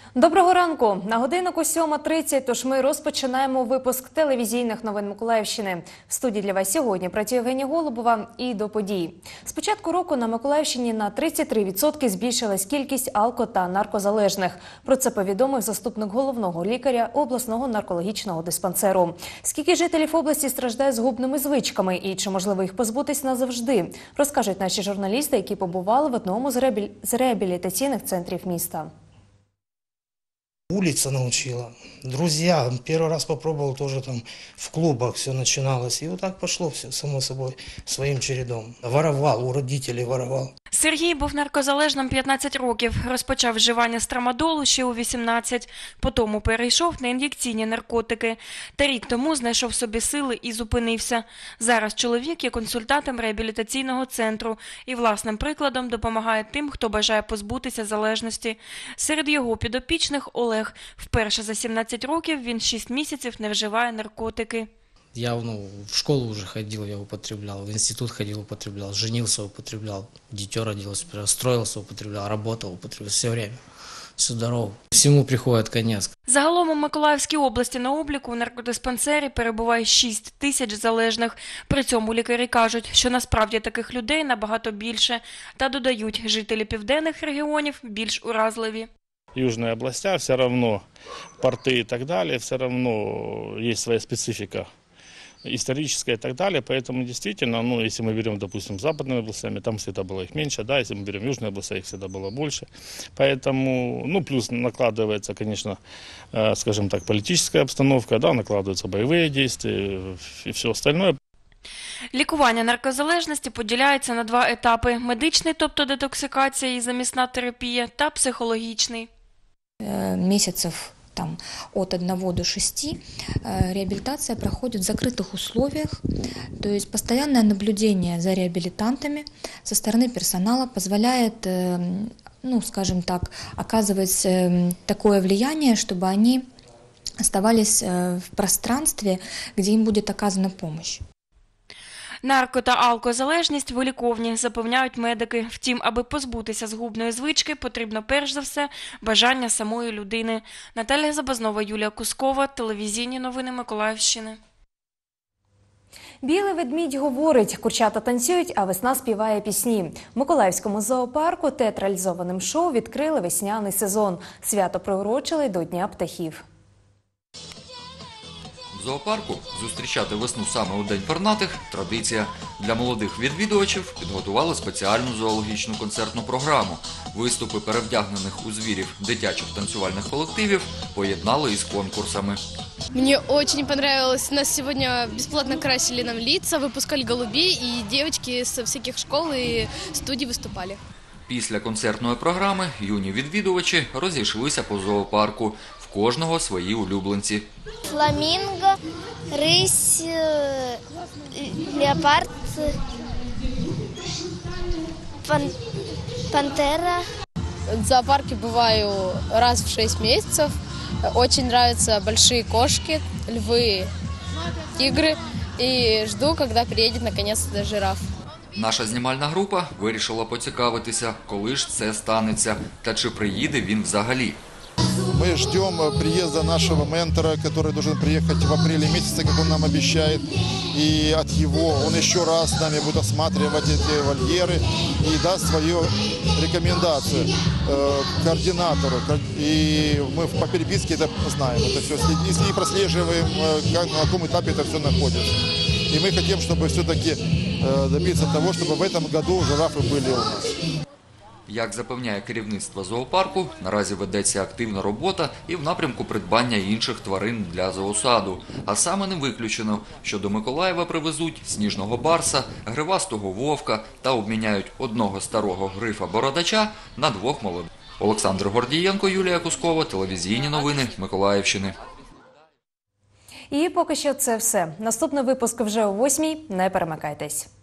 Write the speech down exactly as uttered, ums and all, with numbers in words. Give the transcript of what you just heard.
Доброго ранку! На годиннику сьома тридцять, тож ми розпочинаємо випуск телевізійних новин Миколаївщини. В студії для вас сьогодні працює Євгенія Голубова і до подій. З початку року на Миколаївщині на тридцять три відсотки збільшилась кількість алко- та наркозалежних. Про це повідомив заступник головного лікаря обласного наркологічного диспансеру. Скільки жителів області страждає згубними звичками і чи можливо їх позбутись назавжди, розкажуть наші журналісти, які побували в одному з реабілі- з реабілітаційних центрів міста. Улица научила. Друзья, первый раз попробовал тоже там в клубах, все начиналось. И вот так пошло все, само собой, своим чередом. Воровал, у родителей воровал. Сергій був наркозалежним п'ятнадцять років. Розпочав вживання страмадолу ще у вісімнадцять. Потім перейшов на ін'єкційні наркотики. Та рік тому знайшов собі сили і зупинився. Зараз чоловік є консультантом реабілітаційного центру і власним прикладом допомагає тим, хто бажає позбутися залежності. Серед його підопічних Олег. Вперше за сімнадцять років він шість місяців не вживає наркотики. Я ну, в школу уже ходил, я употреблял, в институт ходил, употреблял, женился, употреблял, дитё родилось, строился, употреблял, работал, употреблял, все время, всю дорогу. Всему приходит конец. Загалом у Миколаївській області на обліку у наркодиспансері перебуває шість тисяч залежних. При цьому лікарі кажуть, що насправді таких людей набагато більше. Та додають, жителі південних регіонів більш уразливі. Южные областя все равно, порты и так далее, все равно есть своя специфика историческая и так далее, поэтому действительно, ну, если мы берем, допустим, западными областями, там всегда было их меньше, да, если мы берем южные области, их всегда было больше, поэтому, ну, плюс накладывается, конечно, э, скажем так, политическая обстановка, да, накладываются боевые действия и все остальное. Лікування наркозалежності поділяється на два етапи – медичний, тобто детоксикація і замісна терапія, та психологічний. Месяцев там, от одного до шести реабилитация проходит в закрытых условиях, то есть постоянное наблюдение за реабилитантами со стороны персонала позволяет, ну, скажем так, оказывать такое влияние, чтобы они оставались в пространстве, где им будет оказана помощь. Нарко- та алкозалежність виліковні, запевняють медики. Втім, аби позбутися згубної звички, потрібно перш за все бажання самої людини. Наталія Забазнова, Юлія Кускова, телевізійні новини Миколаївщини. Білий ведмідь говорить, курчата танцюють, а весна співає пісні. В Миколаївському зоопарку театралізованим шоу відкрили весняний сезон. Свято приурочили до Дня птахів. В зоопарку зустрічати весну саме у День пернатих – традиція. Для молодих відвідувачів підготували спеціальну зоологічну концертну програму. Виступи перевдягнених у звірів дитячих танцювальних колективів поєднали із конкурсами. Мне очень понравилось. Нас сегодня бесплатно красили нам лица, выпускали голубей, и девочки со всяких школ и студий выступали. Після концертної програми юні відвідувачі розійшлися по зоопарку. В кожного свої улюбленці. Фламінго, рись, леопард, пан, пантера. В зоопарке бываю раз в шесть месяцев. Очень нравятся большие кошки, львы, тигры. И жду, когда приедет наконец-то жираф. Наша знімальна група вирішила поцікавитися, коли ж це станеться та чи приїде він взагалі. Мы ждем приезда нашего ментора, который должен приехать в апреле месяце, как он нам обещает. И от его он еще раз с нами будет осматривать эти вольеры и даст свою рекомендацию э, координатору. И мы по переписке это знаем, это все, и прослеживаем, как, на каком этапе это все находится. И мы хотим, чтобы все-таки э, добиться того, чтобы в этом году жирафы были у нас. Як запевняє керівництво зоопарку, наразі ведеться активна робота і в напрямку придбання інших тварин для зоосаду. А саме не виключено, що до Миколаєва привезуть сніжного барса, гривастого вовка та обміняють одного старого грифа-бородача на двох молодих. Олександр Гордієнко, Юлія Кускова, телевізійні новини Миколаївщини. І поки що це все. Наступний випуск вже о восьмій. Не перемикайтесь.